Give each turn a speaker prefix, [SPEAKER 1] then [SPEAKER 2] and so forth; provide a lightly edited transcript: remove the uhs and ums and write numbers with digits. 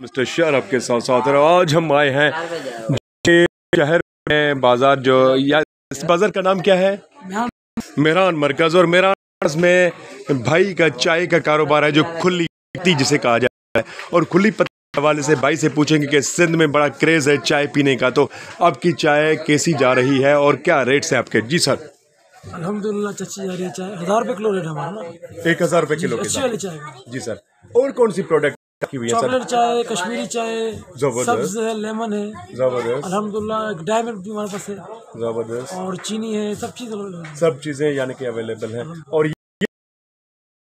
[SPEAKER 1] Mister शहर आपके साथ साथ है। आज हम आए हैं शहर में बाजार, जो या इस बाजार का नाम क्या है? मेहरान मरकज। और मेहरान में भाई का चाय का कारोबार है, जो खुली पत्ती जिसे कहा जाता है। और खुली पत्ती वाले से भाई से पूछेंगे कि सिंध में बड़ा क्रेज है चाय पीने का, तो आपकी चाय कैसी जा रही है और क्या रेट्स है आपके? जी सर।
[SPEAKER 2] अल्हम्दुलिल्लाह अच्छी जा रही है चाय। 1000 रुपये किलो रेट हमारा ना।
[SPEAKER 1] 1000 रुपये किलो के
[SPEAKER 2] अच्छी
[SPEAKER 1] साथ।
[SPEAKER 2] वाली चाय।
[SPEAKER 1] जी सर। और कौन सी प्रोडक्ट रखी हुई है सर?
[SPEAKER 2] चॉकलेट चाय, कश्मीरी चाय, सब्ज है, लेमन है।
[SPEAKER 1] जबरदस्त।
[SPEAKER 2] अल्हम्दुलिल्लाह डायमंड भी हमारे पास है।
[SPEAKER 1] जबरदस्त।
[SPEAKER 2] और चीनी है, सब चीज़
[SPEAKER 1] सब चीज़ें यानी कि अवेलेबल हैं। और